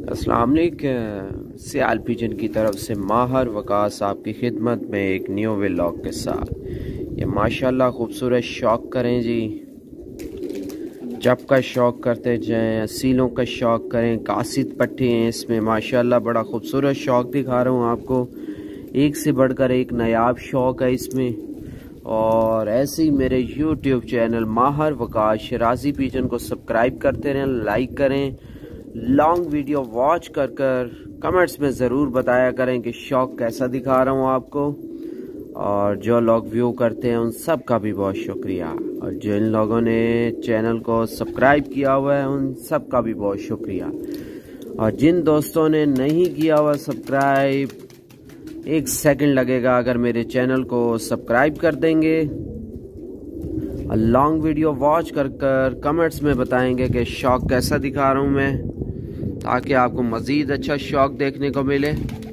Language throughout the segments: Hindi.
अस्सलाम वालेकुम। सियाल पिजन की तरफ से माहर वकास आपकी खिदमत में एक न्यू व्लॉग के साथ। ये माशाल्लाह खूबसूरत शौक करें जी, जब का शौक करते जाएं, सीलों का शौक करें, कासिद पट्टी हैं इसमें माशाल्लाह। बड़ा खूबसूरत शौक दिखा रहा हूँ आपको, एक से बढ़कर एक नायाब शौक है इसमें। और ऐसे ही मेरे YouTube channel Mahar Waqas Sharazi pigeon को सब्सक्राइब करते रहें, लाइक करें, लॉन्ग वीडियो वॉच कर कमेंट्स में ज़रूर बताया करें कि शौक कैसा दिखा रहा हूँ आपको। और जो लोग व्यू करते हैं उन सब का भी बहुत शुक्रिया, और जिन लोगों ने चैनल को सब्सक्राइब किया हुआ है उन सब का भी बहुत शुक्रिया। और जिन दोस्तों ने नहीं किया हुआ सब्सक्राइब, 1 सेकंड लगेगा अगर मेरे चैनल को सब्सक्राइब कर देंगे और लॉन्ग वीडियो वॉच कर कमेंट्स में बताएंगे कि शौक कैसा दिखा रहा हूँ मैं, ताकि आपको मज़ीद अच्छा शौक देखने को मिले।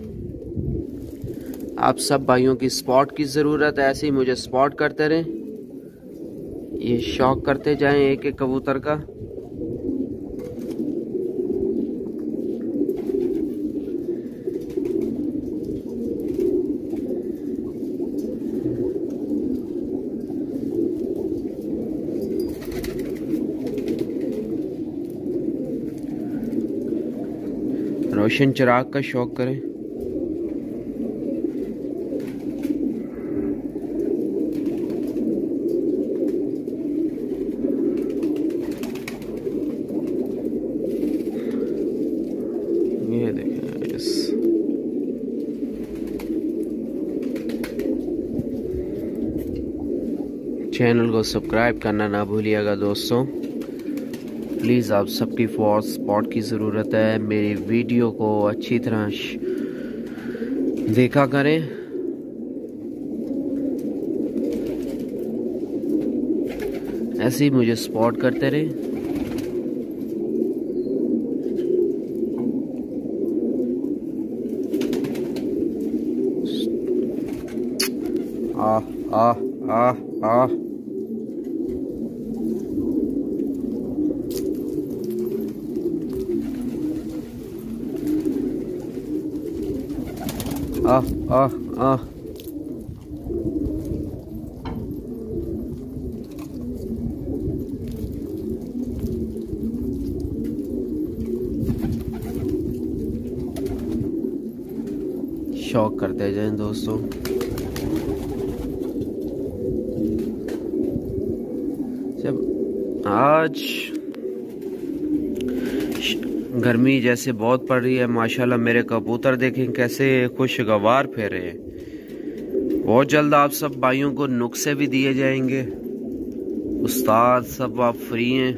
आप सब भाइयों की सपोर्ट की ज़रूरत है, ऐसे ही मुझे सपोर्ट करते रहें, ये शौक करते जाएं एक एक कबूतर का। रोशन चिराग का शौक करें। ये देखें इस चैनल को सब्सक्राइब करना ना भूलिएगा दोस्तों, प्लीज़। आप सबकी सपोर्ट की ज़रूरत है। मेरी वीडियो को अच्छी तरह देखा करें। ऐसे ही मुझे सपोर्ट करते रहे। आह आह आह आह आह आह आह। शौक करते जाएं दोस्तों। जब आज गर्मी जैसे बहुत पड़ रही है, माशाल्लाह मेरे कबूतर देखें कैसे खुशगवार फिर रहे हैं। बहुत जल्द आप सब भाइयों को नुस्खे भी दिए जाएंगे, उस्ताद सब आप फ्री हैं।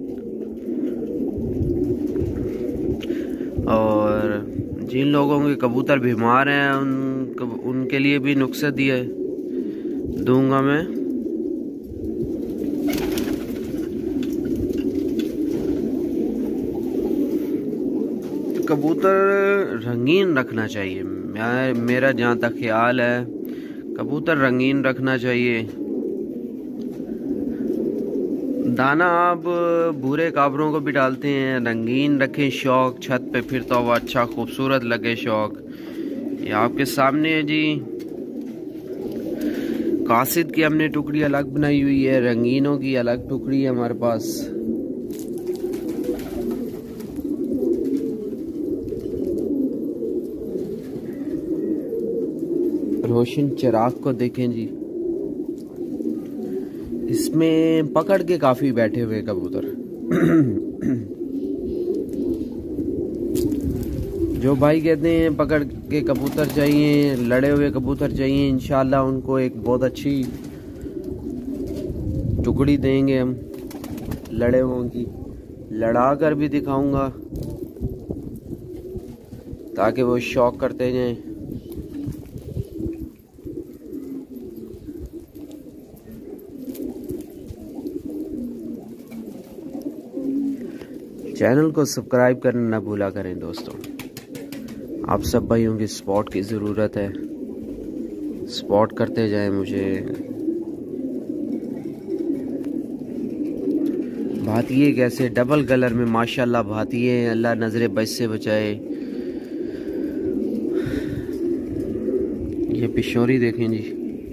और जिन लोगों के कबूतर बीमार हैं उनके लिए भी नुस्खे दिए दूंगा मैं। कबूतर रंगीन रखना चाहिए, मेरा जहाँ तक ख्याल है कबूतर रंगीन रखना चाहिए। दाना आप भूरे काबरों को भी डालते हैं, रंगीन रखें शौक छत पे, फिर तो वो अच्छा खूबसूरत लगे शौक। ये आपके सामने है जी, कासिद की हमने टुकड़ी अलग बनाई हुई है, रंगीनों की अलग टुकड़ी है हमारे पास। रोशन चिराग को देखें जी, इसमें पकड़ के काफी बैठे हुए कबूतर। जो भाई कहते हैं पकड़ के कबूतर चाहिए, लड़े हुए कबूतर चाहिए, इंशाल्लाह उनको एक बहुत अच्छी टुकड़ी देंगे हम लड़े हुओं की, लड़ा कर भी दिखाऊंगा ताकि वो शौक करते जाएं। चैनल को सब्सक्राइब करना ना भूला करें दोस्तों। आप सब भाइयों की सपोर्ट की ज़रूरत है, सपोर्ट करते जाएं मुझे। भातिये कैसे डबल कलर में माशाल्लाह भातिये हैं, अल्लाह नजरे बच से बचाए। ये पिशोरी देखें जी,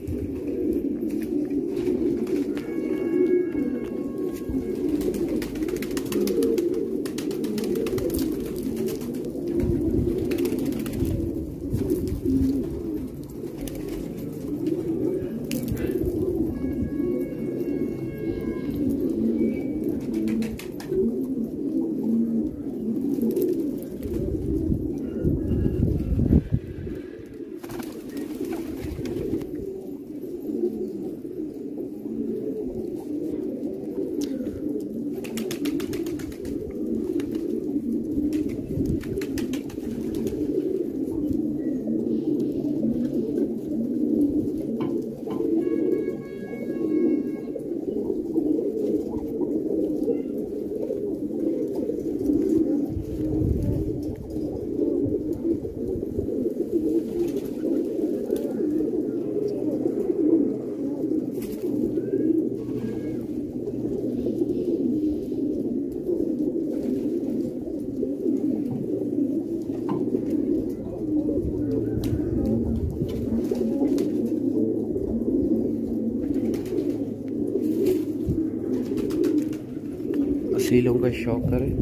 सीलों का शौक करें।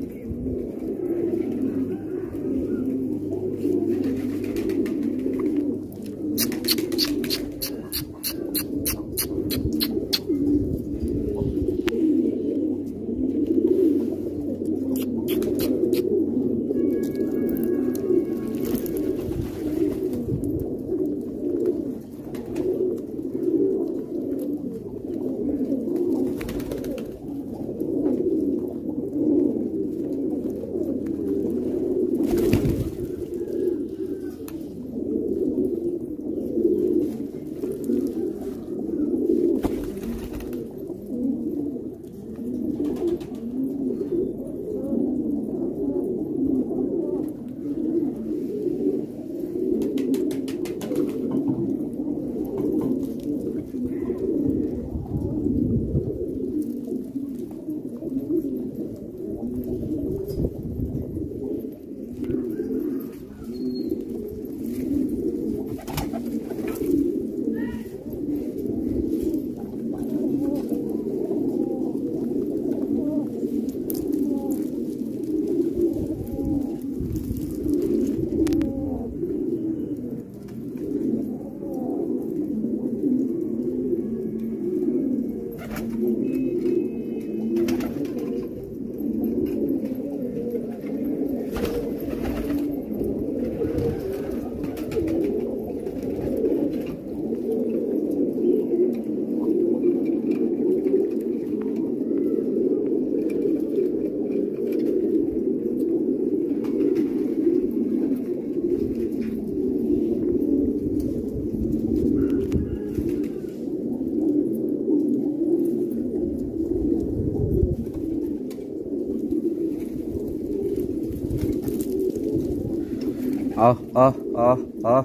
आ आ आ आ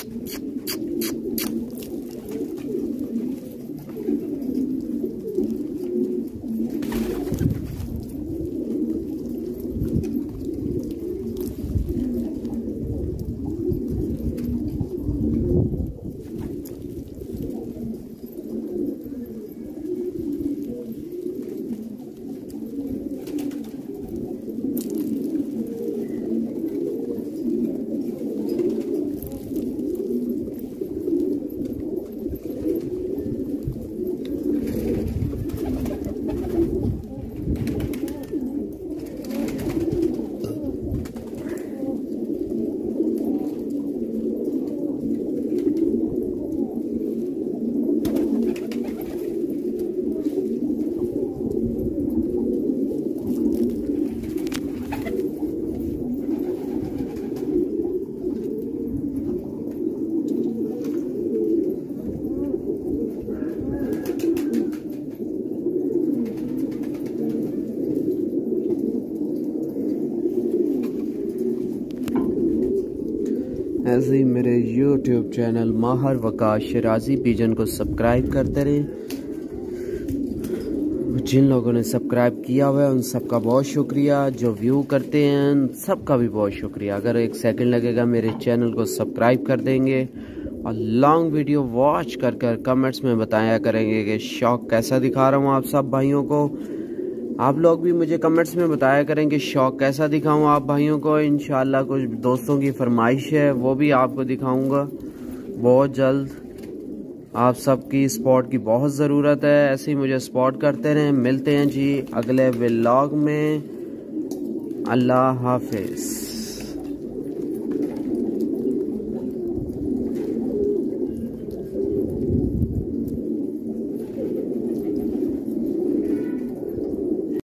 ऐसे ही मेरे YouTube channel Mahar Waqas Sharazi pigeon को सब्सक्राइब करते रहें। जिन लोगों ने सब्सक्राइब किया हुआ है उन सबका बहुत शुक्रिया, जो व्यू करते हैं उन सबका भी बहुत शुक्रिया। अगर एक सेकंड लगेगा मेरे चैनल को सब्सक्राइब कर देंगे और लॉन्ग वीडियो वॉच कर कर कमेंट्स में बताया करेंगे कि शौक कैसा दिखा रहा हूँ आप सब भाइयों को। आप लोग भी मुझे कमेंट्स में बताया करेंगे शौक कैसा दिखाऊं आप भाइयों को। इंशाल्लाह कुछ दोस्तों की फरमाइश है वो भी आपको दिखाऊंगा बहुत जल्द। आप सबकी सपोर्ट की बहुत ज़रूरत है, ऐसे ही मुझे सपोर्ट करते रहें। मिलते हैं जी अगले व्लॉग में। अल्लाह हाफिज़।